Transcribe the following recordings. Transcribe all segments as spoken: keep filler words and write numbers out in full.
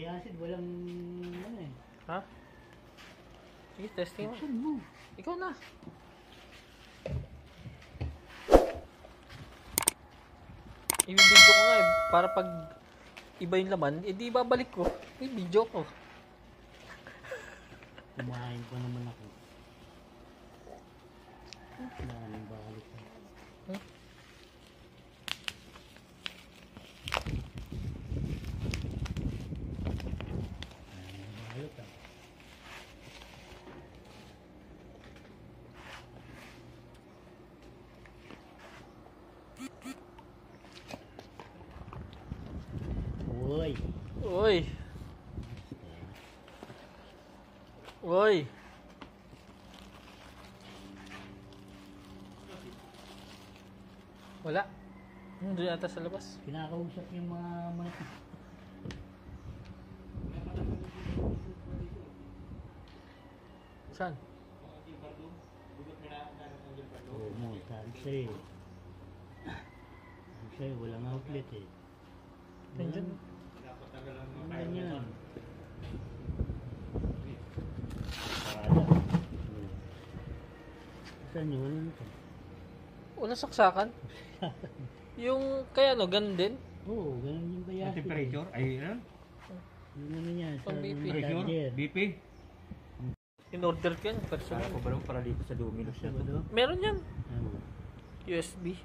May acid, walang ano eh. Ha? Sige, testing mo. Buksan mo. Ikaw na. I-video ko nga eh, para pag iba yung laman, edi babalik ko. I-video ko. Kumain pa naman ako. Daming balik. Hmm? Ayos ah. Uy. Uy. Uy. Wala. Hmm, doon yata sa labas. Kinakausap yung mga manok. Saan? Oo mo, sabi sa'yo. Sabi sa'yo, walang outlet eh. Nandiyan. Ang ganyan. Parada. Saan yun? Wala na to. Wala saksakan. Yung kaya no, ganun din. Oo, ganun yung kaya. Ang temperature ay ano? Yung ano niya, sa Pang B P. Pressure? charger. B P? In-order ko yan, personal. Saan ko ba lang para dito sa Domino's Sa na ba to? do? Meron yan. Oo. U S B.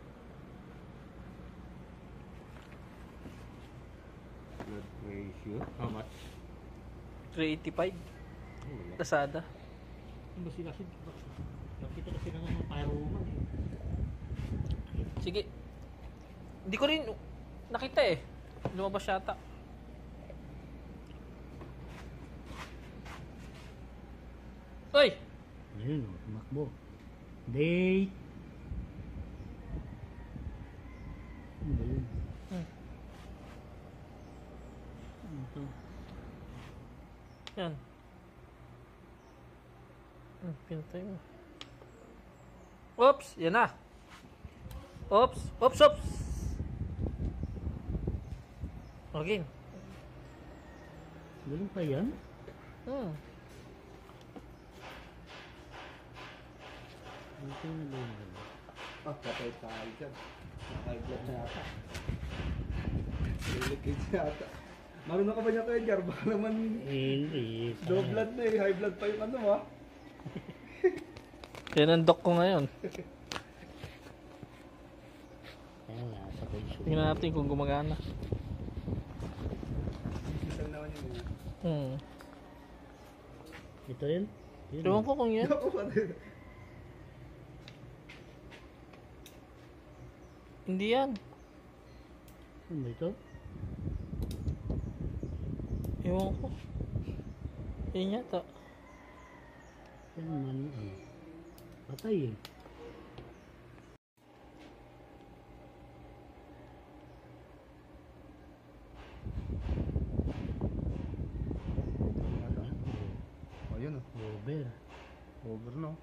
Blood pressure? How much? three eighty-five. Oh, wala. Lazada. Ano ba sila? Nakita kasi ng mga pyroman eh. Sige. Hindi ko rin nakita eh. Lumabas yata. Oy! Ayun o, tumakbo. Date! Ano ba yun? Hmm. Ano to? Yan. Hmm, pintay mo. Oops! Yan na. Oops! Oops! Oops! Okay. Ganun pa yan? Hmm. Ano to na ba yun? Ah, patay tayo dyan. High blood na yata. Delicate na yata. Marunong ka ba niya kayo, Jar? Baka naman Eh, hindi. low blood na eh. High blood pa yung ano ha. Yan ang doc ko ngayon. Kaya nga, sa pension. Tingnan natin kung gumagana. Isang naman yun eh. Hmm. Ito yun? Yun. Ewan ko kung yan. Ako pa din. Hindi yan. Ano ba ito? Ewan ko. Yan yata. Yan man, ano. Patay eh. Oh, yun oh. Over. Over no.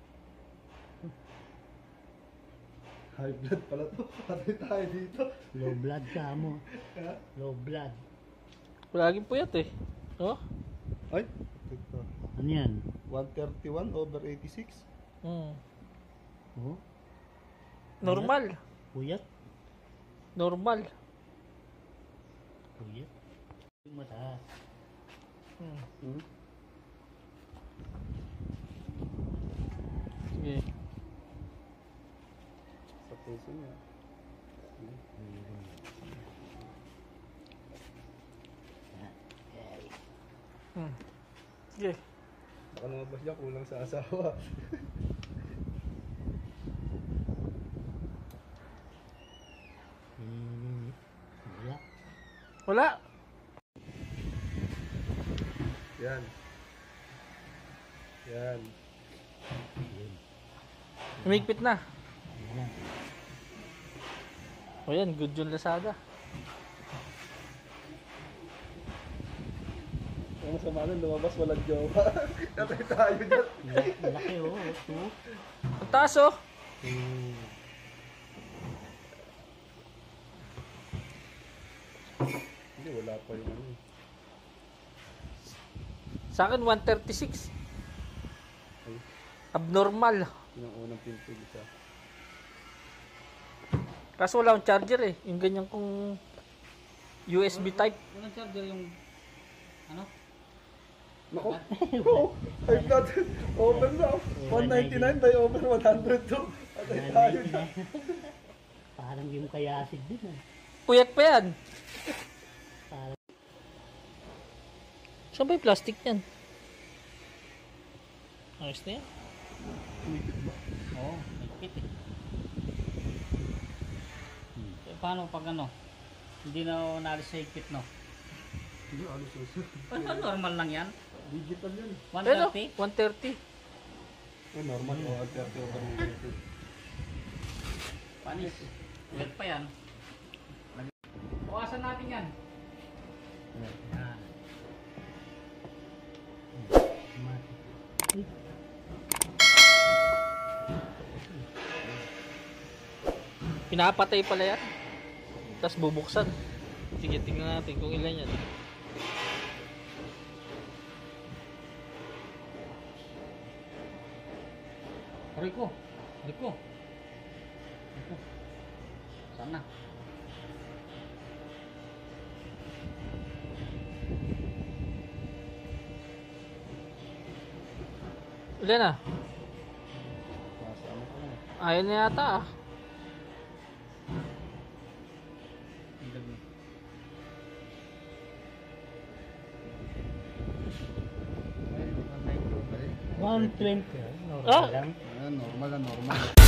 High blood pala to. Patay tayo dito. Low blood ka mo. Ha? Low blood. Laging puyat eh. Oh? Ay, ito. Ano yan? one thirty-one over eighty-six. Hmm. Oh? Normal. Puyat? Normal. Puyat? Yung mataas. Hmm. Hmm? Sige. Sa puso niya. Hmm. Sige. Baka lumabas niya kulang sa asawa. Hmm. Wala. Wala. Yan. Yan. Yun. Umigpit na. Wala. O yan, good yung Lazada. Ang masama nun, lumabas walang jowa. Katay tayo dyan. Laki, laki oh. Two. Ang taas oh. Two. Hindi, wala pa yung ano. Sa akin, one thirty-six. Ay, Abnormal. yung unang pinto isa. Kaso wala akong charger eh. Yung ganyan kong U S B type. Walang charger yung, ano? Naku, oh, I'm not over na. one ninety-nine by over one hundred two. Atay tayo na. Parang yung kaya acid din ah. Puyat pa yan. Parang, Saan ba yung plastic yan? Ayos na yan. oo, may kit eh. Eh, paano pag ano? Hindi na nalis sa higpit, no? Hindi, ano susunod? Ano, normal lang yan? Digital yun. one Pero, thirty? one thirty. Oh, normal. Oh, one thirty over one thirty. Panis. Ulit pa yan. Bukasan natin yan. Yan. Pinapatay pala yan. Tapos bubuksan. Sige, tingnan natin kung ilan yan. Aray ko. Aray ko. Aray ko. Sana. Ilan na? Nasa ano ka na. Ayun na yata ah. one twenty. Ah! Ah, normal na normal.